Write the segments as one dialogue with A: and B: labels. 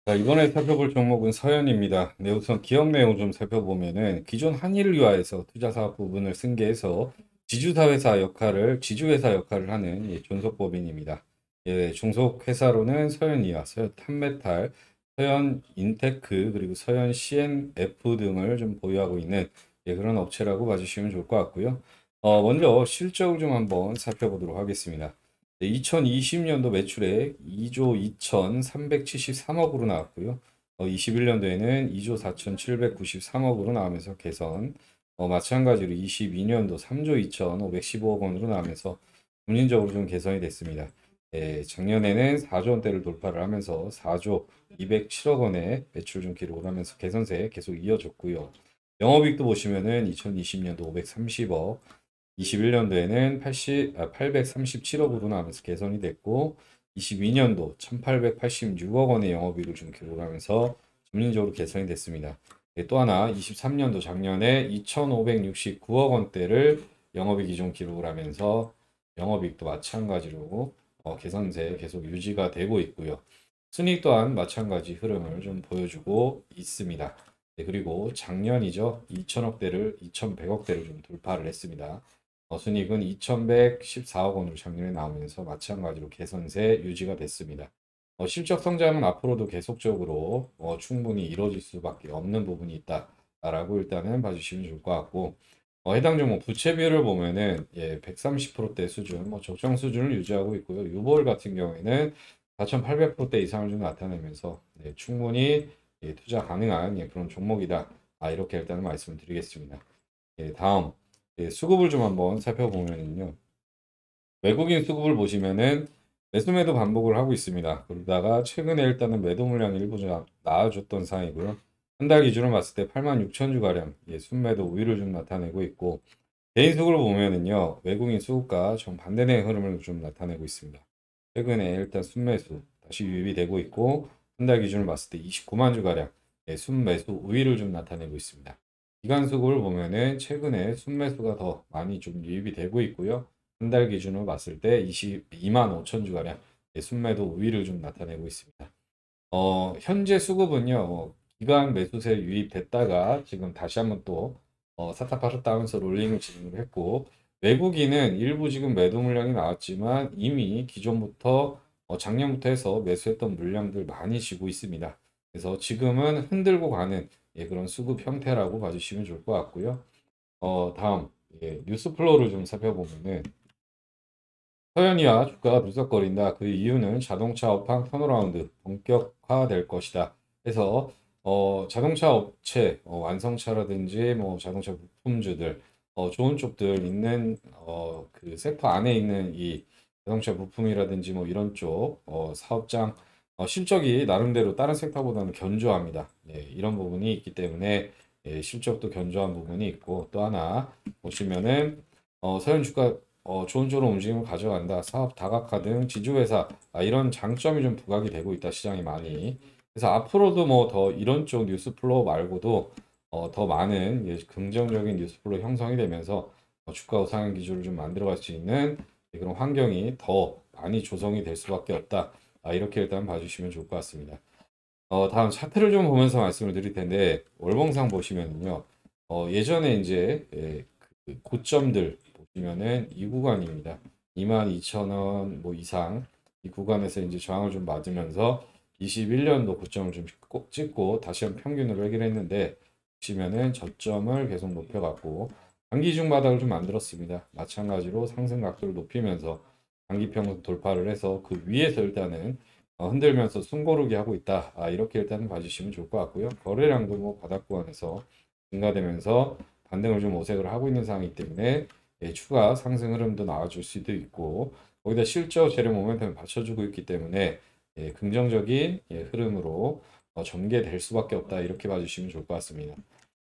A: 자, 이번에 살펴볼 종목은 서현입니다. 네, 우선 기업 내용 좀 살펴보면은 기존 한일유화에서 투자사업 부분을 승계해서 지주회사 역할을 하는 존속법인입니다. 종속회사로는 서현이와 서현 탄메탈, 서현 인테크, 그리고 서현 CNF 등을 좀 보유하고 있는 그런 업체라고 봐주시면 좋을 것 같고요. 먼저 실적을 좀 한번 살펴보도록 하겠습니다. 2020년도 매출액 2조 2,373억으로 나왔고요. 21년도에는 2조 4,793억으로 나오면서 개선. 마찬가지로 22년도 3조 2,515억 원으로 나오면서 금년적으로 좀 개선이 됐습니다. 작년에는 4조 원대를 돌파를 하면서 4조 207억 원의 매출 좀 기록을 하면서 개선세 계속 이어졌고요. 영업이익도 보시면은 2020년도 530억, 21년도에는 837억으로 나오면서 개선이 됐고 22년도 1886억 원의 영업이익을 좀 기록하면서 점진적으로 개선이 됐습니다. 또 하나 23년도 작년에 2569억 원대를 영업이익이 좀 기록을 하면서 영업이익도 마찬가지로 개선세 계속 유지가 되고 있고요. 순이익 또한 마찬가지 흐름을 좀 보여주고 있습니다. 그리고 작년이죠. 2천억대를 2,100억대를 좀 돌파를 했습니다. 순이익은 2,114억 원으로 작년에 나오면서 마찬가지로 개선세 유지가 됐습니다. 실적 성장은 앞으로도 계속적으로 충분히 이루어질 수밖에 없는 부분이 있다라고 일단은 봐주시면 좋을 것 같고 해당 종목 부채 비율을 보면은 130%대 수준, 적정 수준을 유지하고 있고요. 유볼 같은 경우에는 4,800%대 이상을 좀 나타내면서 충분히 투자 가능한 그런 종목이다. 이렇게 일단은 말씀을 드리겠습니다. 다음 수급을 좀 한번 살펴보면요. 외국인 수급을 보시면은 매수 매도 반복을 하고 있습니다. 그러다가 최근에 일단은 매도 물량이 일부 좀 나아졌던 상황이고요. 한 달 기준으로 봤을 때 8만 6천 주 가량 순매도 우위를 좀 나타내고 있고 개인 수급을 보면은요. 외국인 수급과 정반대의 흐름을 좀 나타내고 있습니다. 최근에 일단 순매수 다시 유입이 되고 있고 한 달 기준으로 봤을 때 29만 주 가량 순매수 우위를 좀 나타내고 있습니다. 기간 수급을 보면은 최근에 순매수가 더 많이 좀 유입이 되고 있고요. 한 달 기준으로 봤을 때 22만 5천 주가량 순매도 우위를 좀 나타내고 있습니다. 현재 수급은요, 기간 매수세 유입됐다가 지금 다시 한번 또 사타 파셨다 하면서 롤링을 진행을 했고 외국인은 일부 지금 매도 물량이 나왔지만 이미 기존부터 작년부터 해서 매수했던 물량들 많이 지고 있습니다. 그래서 지금은 흔들고 가는 그런 수급 형태라고 봐주시면 좋을 것 같고요. 다음 뉴스 플로우를 좀 살펴보면은 서현이와 주가가 들썩거린다. 그 이유는 자동차 업황 턴어라운드 본격화될 것이다. 그래서 자동차 업체 완성차라든지 뭐 자동차 부품주들 좋은 쪽들 있는 그 섹터 안에 있는 이 자동차 부품이라든지 뭐 이런 쪽 사업장 실적이 나름대로 다른 섹터보다는 견조합니다. 이런 부분이 있기 때문에 실적도 견조한 부분이 있고 또 하나 보시면은 서현 주가 좋은 쪽으로 움직임을 가져간다. 사업 다각화 등 지주회사 이런 장점이 좀 부각이 되고 있다. 시장이 많이. 그래서 앞으로도 뭐 더 이런 쪽 뉴스 플로우 말고도 더 많은 긍정적인 뉴스 플로우 형성이 되면서 주가 우상향 기조를 좀 만들어갈 수 있는 그런 환경이 더 많이 조성이 될 수밖에 없다. 이렇게 일단 봐주시면 좋을 것 같습니다. 다음 차트를 좀 보면서 말씀을 드릴 텐데 월봉상 보시면은요. 예전에 이제 그 고점들 보시면은 이 구간입니다. 22,000원 뭐 이상 이 구간에서 이제 저항을 좀 맞으면서 21년도 고점을 좀 찍고 다시 한번 평균으로 하긴 했는데 보시면은 저점을 계속 높여갖고 단기중 바닥을 좀 만들었습니다. 마찬가지로 상승 각도를 높이면서 단기평균 돌파를 해서 그 위에서 일단은 흔들면서 숨고르기 하고 있다. 이렇게 일단 봐주시면 좋을 것 같고요. 거래량도 뭐 바닥 구간에서 증가되면서 반등을 좀 모색을 하고 있는 상황이기 때문에 추가 상승 흐름도 나와줄 수도 있고 거기다 실적 재료 모멘텀을 받쳐주고 있기 때문에 긍정적인 흐름으로 전개될 수밖에 없다. 이렇게 봐주시면 좋을 것 같습니다.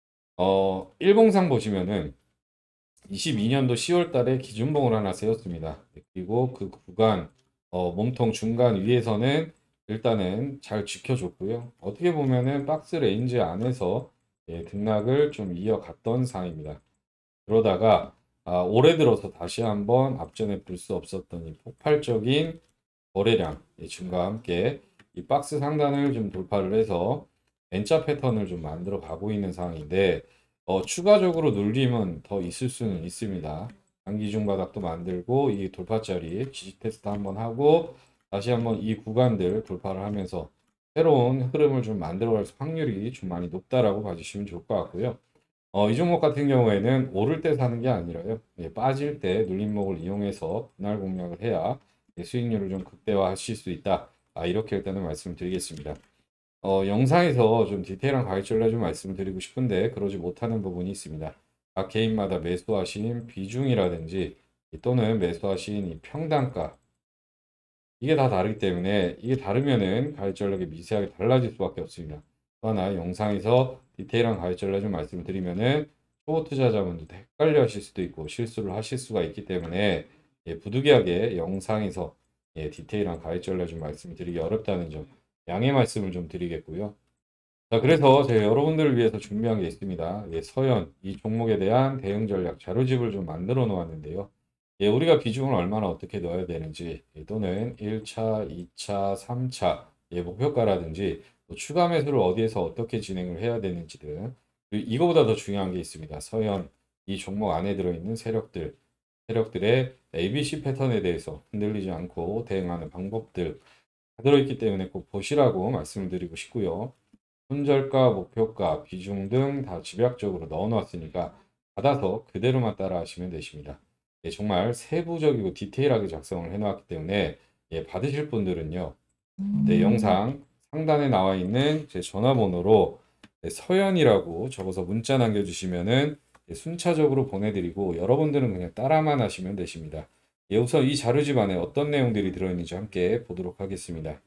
A: 일봉상 보시면은 22년도 10월 달에 기준봉을 하나 세웠습니다. 그리고 그 구간 몸통 중간 위에서는 일단은 잘 지켜줬고요. 어떻게 보면은 박스 레인지 안에서 등락을 좀 이어갔던 상황입니다. 그러다가 올해 들어서 다시 한번 앞전에 볼 수 없었던 이 폭발적인 거래량 증가와 함께 이 박스 상단을 좀 돌파를 해서 N자 패턴을 좀 만들어 가고 있는 상황인데 추가적으로 눌림은 더 있을 수는 있습니다. 단기 중바닥도 만들고 이 돌파자리 지지 테스트 한번 하고 다시 한번 이 구간들 돌파를 하면서 새로운 흐름을 좀 만들어갈 확률이 좀 많이 높다라고 봐주시면 좋을 것 같고요. 이 종목 같은 경우에는 오를 때 사는 게 아니라요. 빠질 때 눌림목을 이용해서 분할 공략을 해야 수익률을 좀 극대화하실 수 있다. 이렇게 일단은 말씀드리겠습니다. 영상에서 좀 디테일한 가격전략 좀 말씀드리고 싶은데 그러지 못하는 부분이 있습니다. 각 개인마다 매수하신 비중이라든지 또는 매수하신 이 평단가 이게 다 다르기 때문에 이게 다르면은 가격 전략이 미세하게 달라질 수밖에 없습니다. 또 하나 영상에서 디테일한 가격 전략 좀 말씀드리면은 초보 투자자분들도 헷갈려 하실 수도 있고 실수를 하실 수가 있기 때문에 부득이하게 영상에서 디테일한 가격 전략 좀 말씀드리기 어렵다는 점 양해 말씀을 좀 드리겠고요. 자, 그래서 제가 여러분들을 위해서 준비한 게 있습니다. 서현 이 종목에 대한 대응 전략 자료집을 좀 만들어 놓았는데요. 우리가 비중을 얼마나 어떻게 넣어야 되는지 또는 1차, 2차, 3차 목표가라든지 또 추가 매수를 어디에서 어떻게 진행을 해야 되는지 등 그리고 이거보다 더 중요한 게 있습니다. 서현 이 종목 안에 들어있는 세력들의 ABC 패턴에 대해서 흔들리지 않고 대응하는 방법들 다 들어있기 때문에 꼭 보시라고 말씀을 드리고 싶고요. 손절가, 목표가, 비중 등 다 집약적으로 넣어 놨으니까 받아서 그대로만 따라 하시면 되십니다. 정말 세부적이고 디테일하게 작성을 해 놨기 때문에 받으실 분들은요. 영상 상단에 나와 있는 제 전화번호로 서연이라고 적어서 문자 남겨주시면은 순차적으로 보내드리고 여러분들은 그냥 따라만 하시면 되십니다. 우선 이 자료집 안에 어떤 내용들이 들어있는지 함께 보도록 하겠습니다.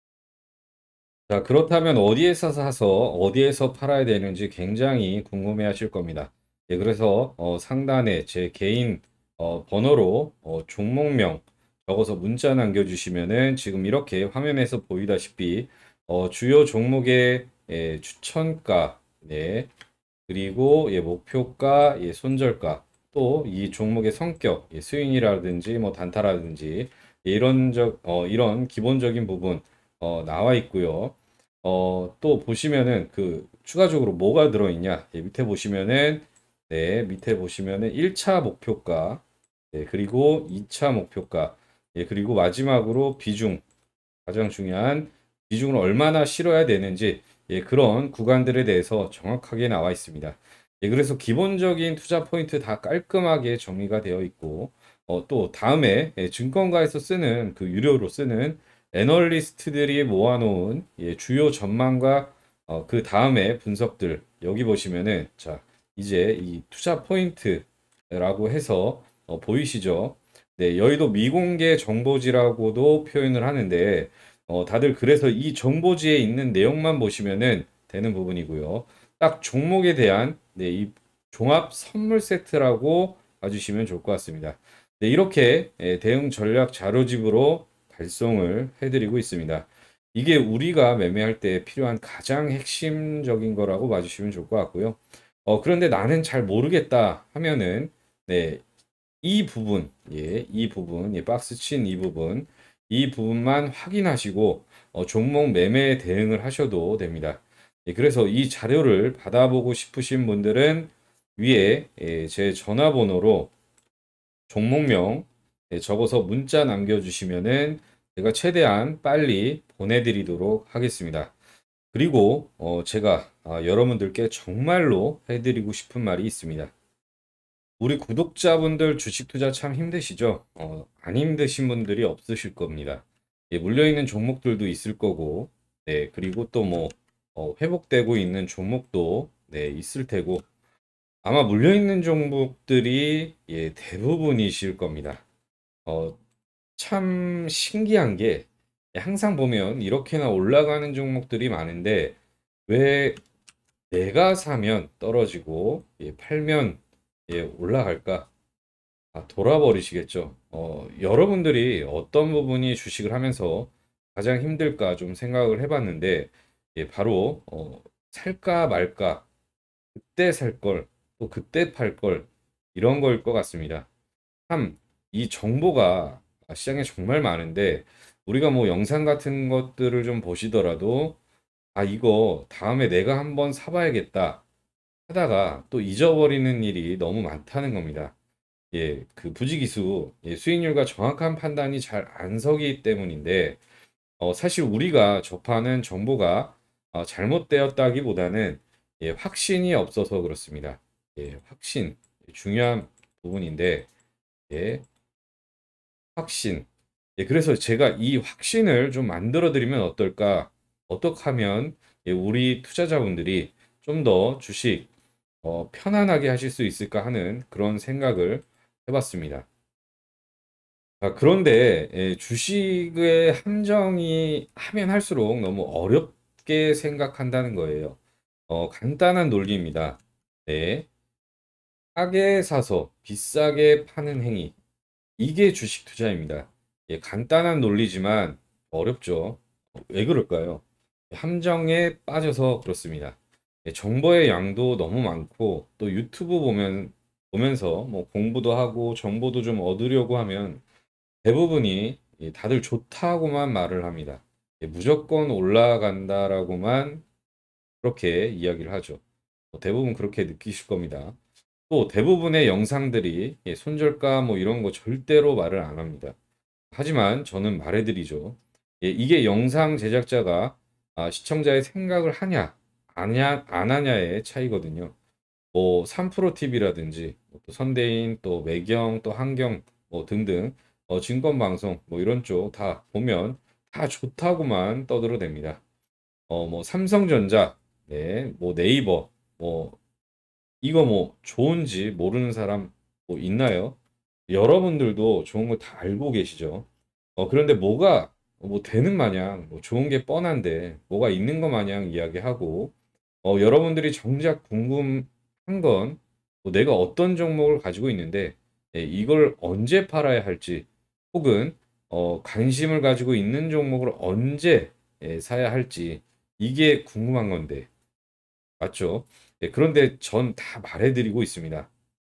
A: 자, 그렇다면 어디에서 사서 어디에서 팔아야 되는지 굉장히 궁금해 하실 겁니다. 그래서 상단에 제 개인 번호로 종목명 적어서 문자 남겨주시면은 지금 이렇게 화면에서 보이다시피 주요 종목의 추천가, 네, 그리고 목표가, 손절가, 또 이 종목의 성격, 스윙이라든지 뭐 단타라든지 이런 기본적인 부분 나와 있고요. 또 보시면은 그 추가적으로 뭐가 들어있냐? 밑에 보시면은 밑에 보시면은 1차 목표가, 그리고 2차 목표가, 그리고 마지막으로 비중, 가장 중요한 비중을 얼마나 실어야 되는지 그런 구간들에 대해서 정확하게 나와 있습니다. 그래서 기본적인 투자 포인트 다 깔끔하게 정리가 되어 있고 또 다음에 증권가에서 쓰는 그 유료로 쓰는 애널리스트들이 모아놓은 주요 전망과 그 다음에 분석들 여기 보시면은 자 이제 이 투자 포인트라고 해서 보이시죠? 네, 여의도 미공개 정보지라고도 표현을 하는데 다들 그래서 이 정보지에 있는 내용만 보시면은 되는 부분이고요. 딱 종목에 대한 이 종합 선물 세트라고 봐주시면 좋을 것 같습니다. 네, 이렇게 대응 전략 자료집으로 발송을 해드리고 있습니다. 이게 우리가 매매할 때 필요한 가장 핵심적인 거라고 봐주시면 좋을 것 같고요. 그런데 나는 잘 모르겠다 하면은 네, 이 부분, 이 부분, 박스 친 이 부분만 확인하시고 종목 매매 대응을 하셔도 됩니다. 그래서 이 자료를 받아보고 싶으신 분들은 위에 제 전화번호로 종목명 적어서 문자 남겨주시면은 제가 최대한 빨리 보내드리도록 하겠습니다. 그리고 제가 여러분들께 정말로 해드리고 싶은 말이 있습니다. 우리 구독자분들 주식 투자 참 힘드시죠? 안 힘드신 분들이 없으실 겁니다. 물려있는 종목들도 있을 거고, 네, 그리고 또 뭐, 회복되고 있는 종목도, 네, 있을 테고, 아마 물려있는 종목들이, 대부분이실 겁니다. 어, 참 신기한 게, 항상 보면 이렇게나 올라가는 종목들이 많은데, 왜 내가 사면 떨어지고, 팔면, 올라갈까? 돌아버리시겠죠. 여러분들이 어떤 부분이 주식을 하면서 가장 힘들까 좀 생각을 해봤는데, 바로, 살까 말까, 그때 살 걸, 또 그때 팔 걸, 이런 거일 것 같습니다. 참, 이 정보가 시장에 정말 많은데, 우리가 뭐 영상 같은 것들을 좀 보시더라도 아, 이거 다음에 내가 한번 사봐야겠다 하다가 또 잊어버리는 일이 너무 많다는 겁니다. 예, 그 부지기수, 예, 수익률과 정확한 판단이 잘 안 서기 때문인데, 사실 우리가 접하는 정보가 잘못되었다기보다는 예, 확신이 없어서 그렇습니다. 예, 확신, 중요한 부분인데, 예, 확신. 예, 그래서 제가 이 확신을 좀 만들어 드리면 어떨까? 어떻게 하면 예, 우리 투자자분들이 좀 더 주식 편안하게 하실 수 있을까 하는 그런 생각을 해봤습니다. 그런데 예, 주식의 함정이 하면 할수록 너무 어렵게 생각한다는 거예요. 간단한 논리입니다. 네, 싸게 사서 비싸게 파는 행위. 이게 주식 투자입니다. 예, 간단한 논리지만 어렵죠. 왜 그럴까요? 함정에 빠져서 그렇습니다. 예, 정보의 양도 너무 많고 또 유튜브 보면서 뭐 공부도 하고 정보도 좀 얻으려고 하면 대부분이 예, 다들 좋다고만 말을 합니다. 예, 무조건 올라간다라고만 그렇게 이야기를 하죠. 대부분 그렇게 느끼실 겁니다. 또 대부분의 영상들이 예, 손절가 뭐 이런 거 절대로 말을 안 합니다. 하지만 저는 말해드리죠. 예, 이게 영상 제작자가 시청자의 생각을 하냐, 안 하냐의 차이거든요. 뭐 3프로TV라든지 또 선대인 또 매경 또 한경 뭐 등등 증권방송 뭐 이런 쪽 다 보면 다 좋다고만 떠들어댑니다. 뭐 삼성전자, 네, 뭐 네이버, 뭐 이거 뭐 좋은지 모르는 사람 뭐 있나요? 여러분들도 좋은 거 다 알고 계시죠? 그런데 뭐가 뭐 되는 마냥 뭐 좋은 게 뻔한데 뭐가 있는 거 마냥 이야기하고 여러분들이 정작 궁금한 건뭐 내가 어떤 종목을 가지고 있는데 예, 이걸 언제 팔아야 할지 혹은 관심을 가지고 있는 종목을 언제 예, 사야 할지 이게 궁금한 건데 맞죠? 예, 그런데 전 다 말해드리고 있습니다.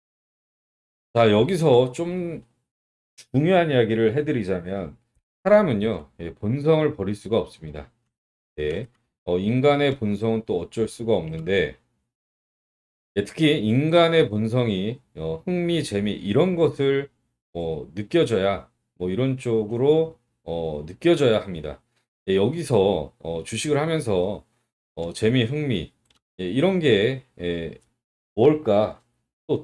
A: 자, 여기서 좀 중요한 이야기를 해드리자면 사람은요, 예, 본성을 버릴 수가 없습니다. 예, 인간의 본성은 또 어쩔 수가 없는데 예, 특히 인간의 본성이 흥미, 재미 이런 것을 느껴져야 뭐 이런 쪽으로 느껴져야 합니다. 예, 여기서 주식을 하면서 재미, 흥미 예, 이런 게 뭘까? 또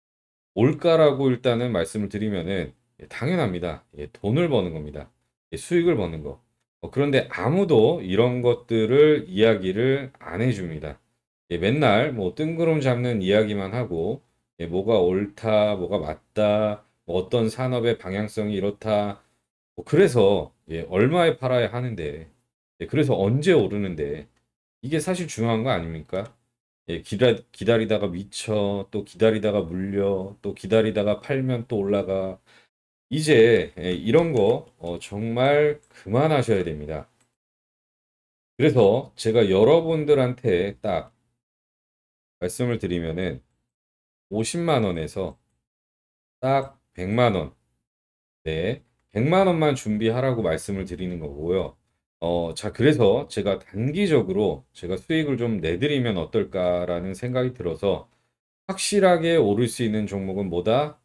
A: 올가라고 일단은 말씀을 드리면은 예, 당연합니다. 예, 돈을 버는 겁니다. 예, 수익을 버는 거. 그런데 아무도 이런 것들을 이야기를 안 해줍니다. 예, 맨날 뭐 뜬구름 잡는 이야기만 하고 예, 뭐가 옳다, 뭐가 맞다, 뭐 어떤 산업의 방향성이 이렇다. 그래서 예, 얼마에 팔아야 하는데, 예, 그래서 언제 오르는데 이게 사실 중요한 거 아닙니까? 예, 기다리다가 미쳐, 또 기다리다가 물려, 또 기다리다가 팔면 또 올라가. 이제 예, 이런 거 정말 그만하셔야 됩니다. 그래서 제가 여러분들한테 딱 말씀을 드리면은 50만 원에서 딱 100만 원, 네, 100만 원만 준비하라고 말씀을 드리는 거고요. 자, 그래서 제가 단기적으로 제가 수익을 좀 내드리면 어떨까라는 생각이 들어서 확실하게 오를 수 있는 종목은 뭐다?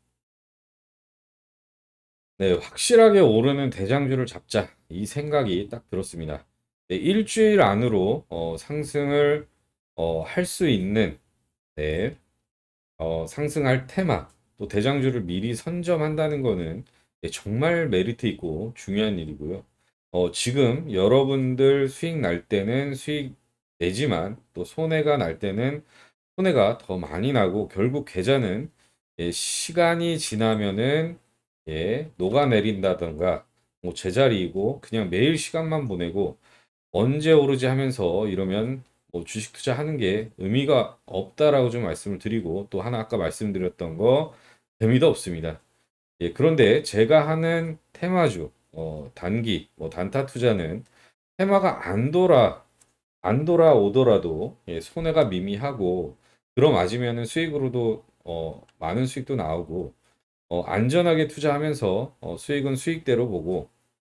A: 네, 확실하게 오르는 대장주를 잡자. 이 생각이 딱 들었습니다. 네, 일주일 안으로 상승을 할 수 있는 네, 상승할 테마, 또 대장주를 미리 선점한다는 거는 네, 정말 메리트 있고 중요한 일이고요. 지금 여러분들 수익 날 때는 수익 내지만 또 손해가 날 때는 손해가 더 많이 나고 결국 계좌는 예, 시간이 지나면은 예, 녹아내린다던가 뭐 제자리이고 그냥 매일 시간만 보내고 언제 오르지 하면서 이러면 뭐 주식 투자하는 게 의미가 없다라고 좀 말씀을 드리고 또 하나 아까 말씀드렸던 거 재미도 없습니다. 예, 그런데 제가 하는 테마주 단기 뭐 단타 투자는 테마가 안 돌아오더라도 예, 손해가 미미하고 들어맞으면은 수익으로도 많은 수익도 나오고 안전하게 투자하면서 수익은 수익대로 보고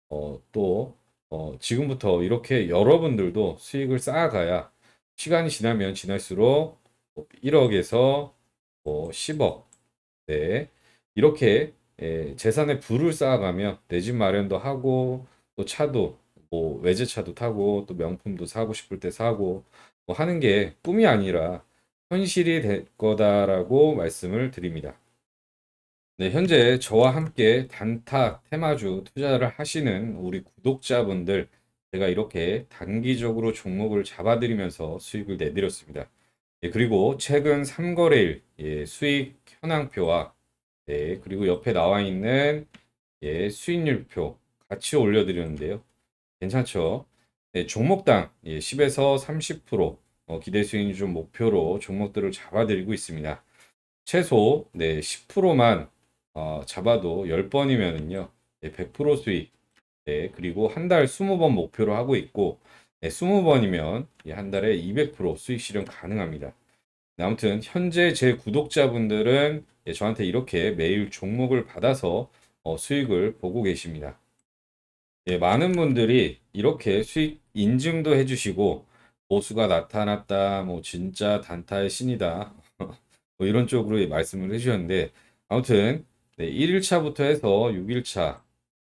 A: 또 지금부터 이렇게 여러분들도 수익을 쌓아가야 시간이 지나면 지날수록 1억에서 10억, 네, 이렇게 재산의 부를 쌓아가며 내 집 마련도 하고 또 차도 외제차도 타고 또 명품도 사고 싶을 때 사고 하는 게 꿈이 아니라 현실이 될 거다라고 말씀을 드립니다. 네, 현재 저와 함께 단타 테마주 투자를 하시는 우리 구독자분들, 제가 이렇게 단기적으로 종목을 잡아드리면서 수익을 내드렸습니다. 예, 그리고 최근 3거래일 수익 현황표와 그리고 옆에 나와 있는 수익률표 같이 올려드렸는데요. 괜찮죠? 네, 종목당 10에서 30% 기대 수익률 좀 목표로 종목들을 잡아드리고 있습니다. 최소 10%만 잡아도 10번이면은요 100% 수익, 그리고 한 달 20번 목표로 하고 있고 20번이면 한 달에 200% 수익 실현 가능합니다. 네, 아무튼 현재 제 구독자분들은 저한테 이렇게 매일 종목을 받아서 수익을 보고 계십니다. 많은 분들이 이렇게 수익 인증도 해주시고 보수가 나타났다, 뭐 진짜 단타의 신이다, 뭐 이런 쪽으로 말씀을 해주셨는데 아무튼 1일차부터 해서 6일차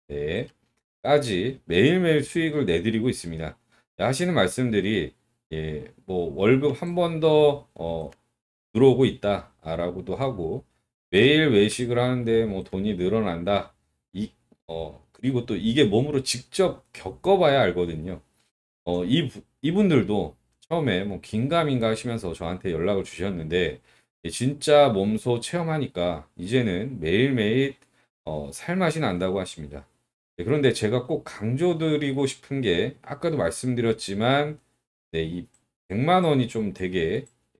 A: 까지 매일매일 수익을 내드리고 있습니다. 하시는 말씀들이 뭐 월급 한 번 더 들어오고 있다라고도 하고 매일 외식을 하는데 뭐 돈이 늘어난다. 그리고 또 이게 몸으로 직접 겪어봐야 알거든요. 이분들도 처음에 뭐 긴가민가 하시면서 저한테 연락을 주셨는데 진짜 몸소 체험하니까 이제는 매일매일 살맛이 난다고 하십니다. 그런데 제가 꼭 강조드리고 싶은 게 아까도 말씀드렸지만 이 100만 원이 좀 되게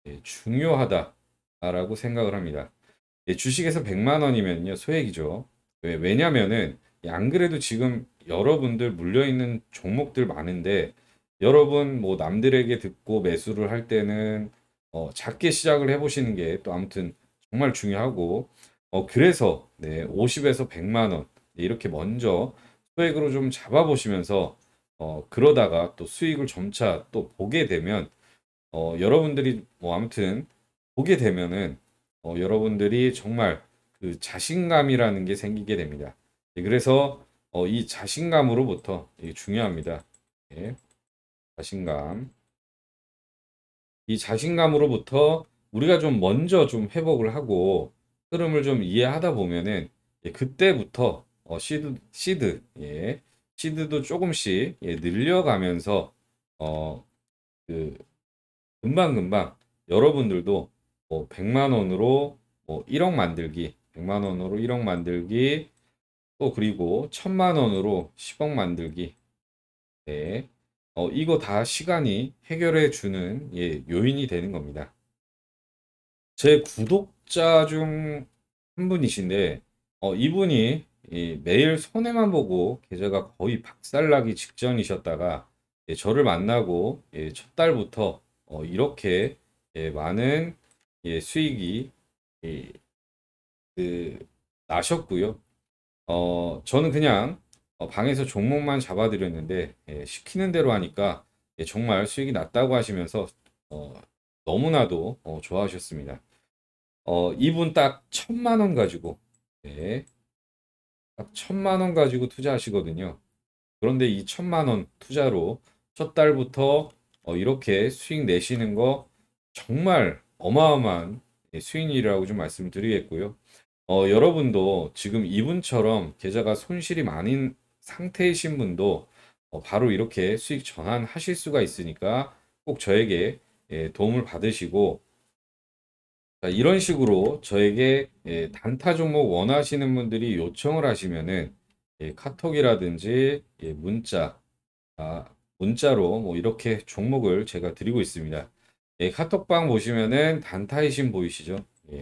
A: 중요하다라고 생각을 합니다. 주식에서 100만 원이면요 소액이죠. 왜냐면은 안 그래도 지금 여러분들 물려있는 종목들 많은데 여러분 뭐 남들에게 듣고 매수를 할 때는 작게 시작을 해보시는 게 또 아무튼 정말 중요하고 그래서 50에서 100만 원 이렇게 먼저 소액으로 좀 잡아보시면서 그러다가 또 수익을 점차 또 보게 되면 여러분들이 뭐 아무튼 보게 되면은 여러분들이 정말 그 자신감이라는 게 생기게 됩니다. 그래서 이 자신감으로부터 이게 중요합니다. 예, 자신감. 이 자신감으로부터 우리가 좀 먼저 좀 회복을 하고 흐름을 좀 이해하다 보면은 그때부터 시드도 조금씩 늘려가면서 그 금방금방 여러분들도 100만 원으로 1억 만들기, 100만 원으로 1억 만들기, 또 그리고 1000만 원으로 10억 만들기. 네. 이거 다 시간이 해결해 주는 요인이 되는 겁니다. 제 구독자 중 한 분이신데 이분이 매일 손해만 보고 계좌가 거의 박살나기 직전이셨다가 저를 만나고 첫 달부터 이렇게 많은 수익이 예, 그, 나셨고요. 저는 그냥 방에서 종목만 잡아드렸는데 시키는 대로 하니까 정말 수익이 났다고 하시면서 어, 너무나도 좋아하셨습니다. 이분 딱 1000만 원 가지고 딱 1000만 원 가지고 투자하시거든요. 그런데 이 1000만 원 투자로 첫 달부터 이렇게 수익 내시는 거 정말 어마어마한 수익률이라고 좀 말씀을 드리겠고요. 여러분도 지금 이분처럼 계좌가 손실이 많은 상태이신 분도 바로 이렇게 수익 전환하실 수가 있으니까 꼭 저에게 도움을 받으시고 자, 이런 식으로 저에게 단타 종목 원하시는 분들이 요청을 하시면은 카톡이라든지 아, 문자로 뭐 이렇게 종목을 제가 드리고 있습니다. 카톡방 보시면은 단타이신 보이시죠?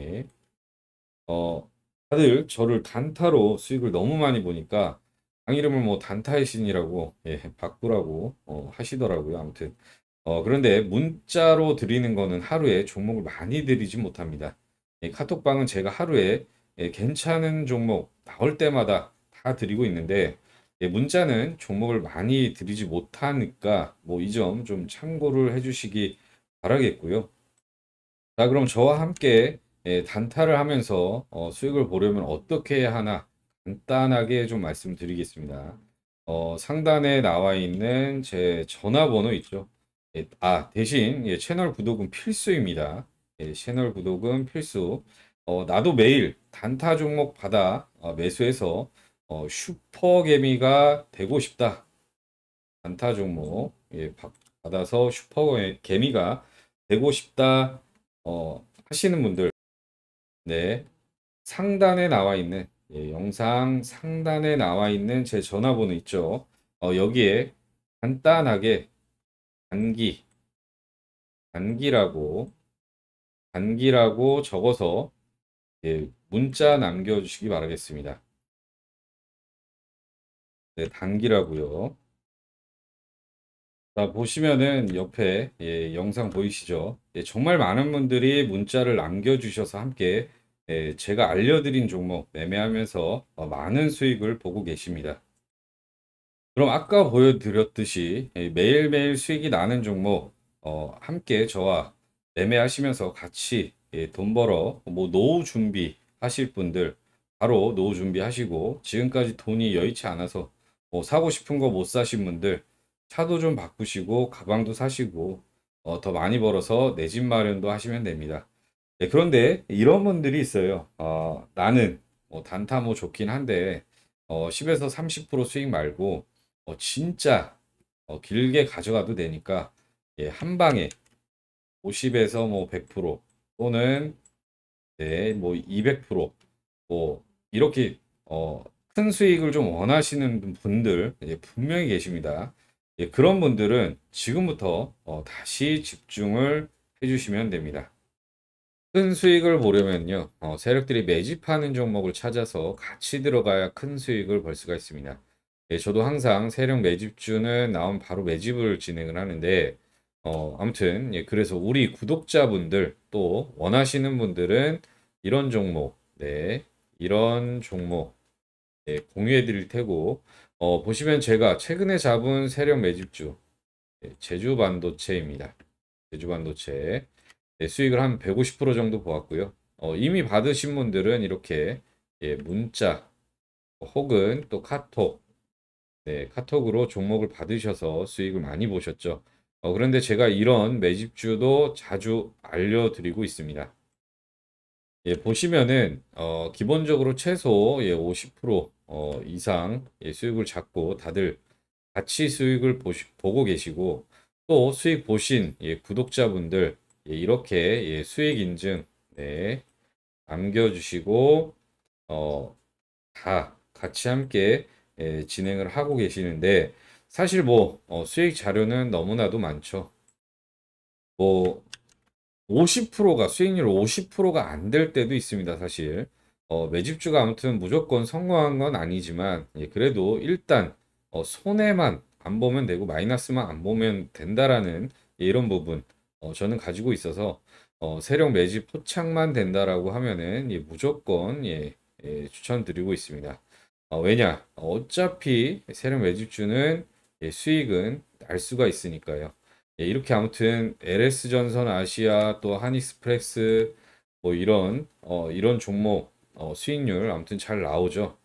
A: 어, 다들 저를 단타로 수익을 너무 많이 보니까 당 이름을 뭐 단타의 신이라고 바꾸라고 하시더라고요. 아무튼 그런데 문자로 드리는 거는 하루에 종목을 많이 드리지 못합니다. 카톡방은 제가 하루에 괜찮은 종목 나올 때마다 다 드리고 있는데 예, 문자는 종목을 많이 드리지 못하니까 뭐 이 점 좀 참고를 해주시기 바라겠고요. 자, 그럼 저와 함께 단타를 하면서 수익을 보려면 어떻게 해야 하나 간단하게 좀 말씀드리겠습니다. 상단에 나와 있는 제 전화번호 있죠. 대신 채널 구독은 필수입니다. 채널 구독은 필수. 나도 매일 단타 종목 받아 매수해서 슈퍼개미가 되고 싶다. 단타 종목 받아서 슈퍼개미가 되고 싶다. 하시는 분들, 네, 상단에 나와 있는 영상 상단에 나와 있는 제 전화번호 있죠. 여기에 간단하게 단기, 단기라고 단기라고 적어서 문자 남겨주시기 바라겠습니다. 네, 단기라고요. 자, 보시면은 옆에 영상 보이시죠? 정말 많은 분들이 문자를 남겨주셔서 함께 제가 알려드린 종목 매매하면서 많은 수익을 보고 계십니다. 그럼 아까 보여드렸듯이 매일매일 수익이 나는 종목 함께 저와 매매하시면서 같이 돈 벌어 뭐 노후 준비 하실 분들 바로 노후 준비하시고 지금까지 돈이 여의치 않아서 사고 싶은 거 못 사신 분들 차도 좀 바꾸시고 가방도 사시고 더 많이 벌어서 내 집 마련도 하시면 됩니다. 그런데 이런 분들이 있어요. 나는 단타 뭐 좋긴 한데 10에서 30% 수익 말고 진짜 길게 가져가도 되니까 한 방에 50에서 뭐 100% 또는 뭐 200%뭐 이렇게 큰 수익을 좀 원하시는 분들 분명히 계십니다. 그런 분들은 지금부터 다시 집중을 해주시면 됩니다. 큰 수익을 보려면요, 세력들이 매집하는 종목을 찾아서 같이 들어가야 큰 수익을 벌 수가 있습니다. 저도 항상 세력 매집주는 나온 바로 매집을 진행을 하는데, 아무튼, 그래서 우리 구독자분들 또 원하시는 분들은 이런 종목, 이런 종목, 공유해 드릴 테고, 보시면 제가 최근에 잡은 세력 매집주, 제주반도체입니다. 제주반도체. 수익을 한 150% 정도 보았고요. 이미 받으신 분들은 이렇게 문자 혹은 또 카톡, 카톡으로 종목을 받으셔서 수익을 많이 보셨죠. 그런데 제가 이런 매집주도 자주 알려드리고 있습니다. 보시면은 기본적으로 최소 50% 이상 수익을 잡고 다들 같이 수익을 보고 계시고 또 수익 보신 구독자분들 이렇게 수익 인증 남겨주시고 다 같이 함께 진행을 하고 계시는데 사실 뭐 수익 자료는 너무나도 많죠. 뭐 50%가 수익률 50%가 안 될 때도 있습니다, 사실. 매집주가 아무튼 무조건 성공한 건 아니지만 그래도 일단 손해만 안 보면 되고 마이너스만 안 보면 된다라는 이런 부분 저는 가지고 있어서 세력 매집 포착만 된다라고 하면은 무조건 추천드리고 있습니다. 왜냐? 어차피 세력 매집주는 수익은 날 수가 있으니까요. 이렇게 아무튼 LS전선 아시아 또 한익스프레스 뭐 이런 종목 수익률 아무튼 잘 나오죠.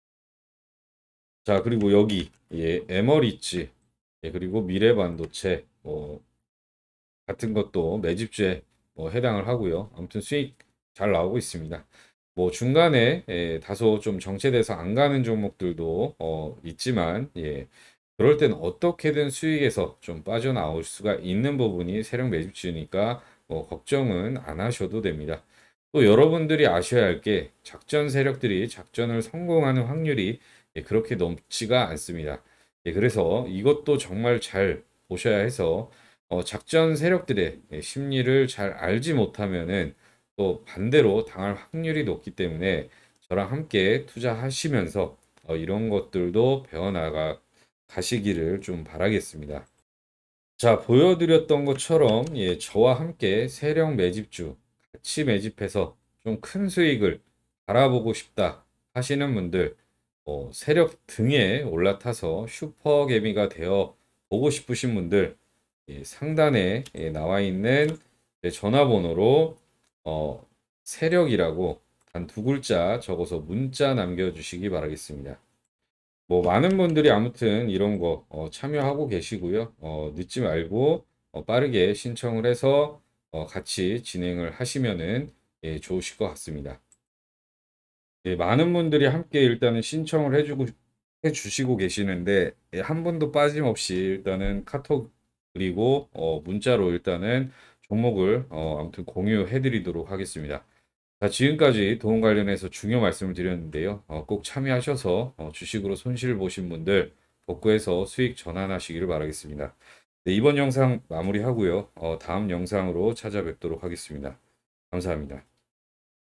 A: 자, 그리고 여기 에머리츠 그리고 미래반도체 같은 것도 매집주에 해당을 하고요. 아무튼 수익 잘 나오고 있습니다. 뭐 중간에 다소 좀 정체돼서 안 가는 종목들도 있지만 그럴 때는 어떻게든 수익에서 좀 빠져나올 수가 있는 부분이 세력 매집주니까 걱정은 안 하셔도 됩니다. 또 여러분들이 아셔야 할 게 작전 세력들이 작전을 성공하는 확률이 그렇게 높지가 않습니다. 그래서 이것도 정말 잘 보셔야 해서 작전 세력들의 심리를 잘 알지 못하면은 또 반대로 당할 확률이 높기 때문에 저랑 함께 투자하시면서 이런 것들도 배워나가 가시기를 좀 바라겠습니다. 자, 보여드렸던 것처럼 저와 함께 세력 매집주 같이 매집해서 좀 큰 수익을 바라보고 싶다 하시는 분들 세력 등에 올라타서 슈퍼개미가 되어 보고 싶으신 분들 상단에 나와 있는 전화번호로 세력이라고 단 두 글자 적어서 문자 남겨주시기 바라겠습니다. 뭐 많은 분들이 아무튼 이런 거 참여하고 계시고요. 늦지 말고 빠르게 신청을 해서 같이 진행을 하시면은 좋으실 것 같습니다. 많은 분들이 함께 일단은 신청을 해주시고 계시는데 한 분도 빠짐없이 일단은 카톡 그리고 문자로 일단은 종목을 아무튼 공유해드리도록 하겠습니다. 자, 지금까지 도움 관련해서 중요 말씀을 드렸는데요. 꼭 참여하셔서 주식으로 손실 보신 분들 복구해서 수익 전환하시기를 바라겠습니다. 네, 이번 영상 마무리하고요. 다음 영상으로 찾아뵙도록 하겠습니다. 감사합니다.